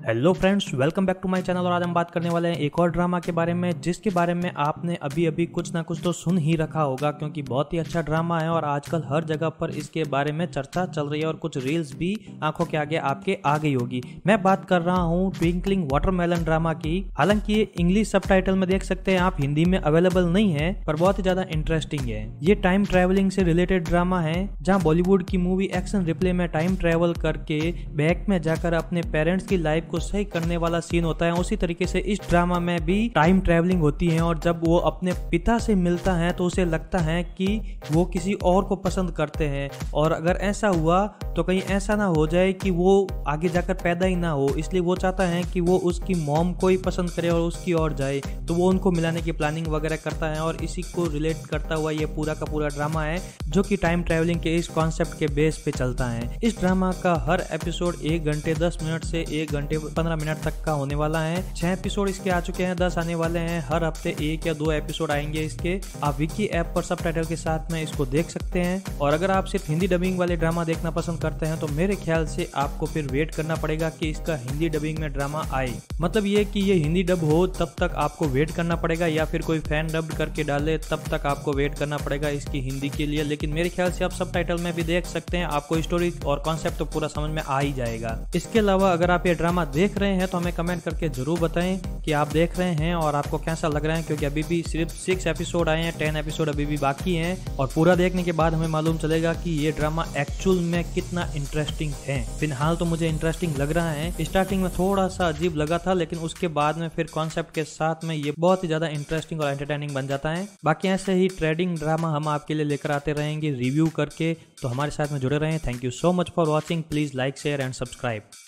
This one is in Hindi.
Hello friends, welcome back to my channel. और आज हम बात करने वाले हैं एक और ड्रामा के बारे में, जिसके बारे में आपने अभी अभी कुछ ना कुछ तो सुन ही रखा होगा, क्योंकि बहुत ही अच्छा ड्रामा है और आजकल हर जगह पर इसके बारे में चर्चा चल रही है और कुछ रील्स भी आंखों के आगे आपके आ गई होगी। मैं बात कर रहा हूँ ट्विंकलिंग वाटरमेलन ड्रामा की। हालांकि ये इंग्लिश सबटाइटल में देख सकते हैं आप, हिंदी में अवेलेबल नहीं है, पर बहुत ही ज्यादा इंटरेस्टिंग है। ये टाइम ट्रेवलिंग से रिलेटेड ड्रामा है, जहाँ बॉलीवुड की मूवी एक्शन रिप्ले में टाइम ट्रेवल करके बैक में जाकर अपने पेरेंट्स की लाइफ को सही करने वाला सीन होता है। उसी तरीके से इस ड्रामा में भी टाइम ट्रेवलिंग होती है और जब वो अपने पिता से मिलता है तो उसे लगता है कि वो किसी और को पसंद करते हैं, और अगर ऐसा हुआ तो कहीं ऐसा ना हो जाए कि वो आगे जाकर पैदा ही ना हो, इसलिए वो चाहता है कि वो उसकी मॉम को ही पसंद करे और उसकी ओर जाए। तो वो उनको मिलाने की प्लानिंग वगैरह करता है और इसी को रिलेट करता हुआ ये पूरा का पूरा ड्रामा है, जो कि टाइम ट्रेवलिंग के इस कॉन्सेप्ट के बेस पे चलता है। इस ड्रामा का हर एपिसोड 1 घंटे 10 मिनट से 1 घंटे 15 मिनट तक का होने वाला है। 6 एपिसोड इसके आ चुके हैं, 10 आने वाले हैं। हर हफ्ते 1 या 2 एपिसोड आएंगे इसके। आप विकी ऐप पर सबटाइटल के साथ में इसको देख सकते हैं। और अगर आप सिर्फ हिंदी डबिंग वाले ड्रामा देखना पसंद करते हैं तो मेरे ख्याल से आपको फिर वेट करना पड़ेगा कि इसका हिंदी डबिंग में ड्रामा आए। मतलब ये कि ये हिंदी डब हो तब तक आपको वेट करना पड़ेगा, या फिर कोई फैन डब करके डाले तब तक आपको वेट करना पड़ेगा इसकी हिंदी के लिए। लेकिन मेरे ख्याल से आप सबटाइटल में भी देख सकते हैं, आपको स्टोरी और कॉन्सेप्ट तो पूरा समझ में आ ही जाएगा। इसके अलावा अगर आप ये ड्रामा देख रहे हैं तो हमें कमेंट करके जरूर बताएं कि आप देख रहे हैं और आपको कैसा लग रहा है, क्योंकि अभी भी सिर्फ 6 एपिसोड आए हैं, 10 एपिसोड अभी भी बाकी हैं। और पूरा देखने के बाद हमें मालूम चलेगा कि ये ड्रामा एक्चुअल में कितना इंटरेस्टिंग है। फिलहाल तो मुझे इंटरेस्टिंग लग रहा है। स्टार्टिंग में थोड़ा सा अजीब लगा था, लेकिन उसके बाद में फिर कॉन्सेप्ट के साथ में ये बहुत ही ज्यादा इंटरेस्टिंग और एंटरटेनिंग बन जाता है। बाकी ऐसे ही ट्रेडिंग ड्रामा हम आपके लिए लेकर आते रहेंगे रिव्यू करके, तो हमारे साथ में जुड़े रहें। Thank you so much for watching. Please like, share and subscribe.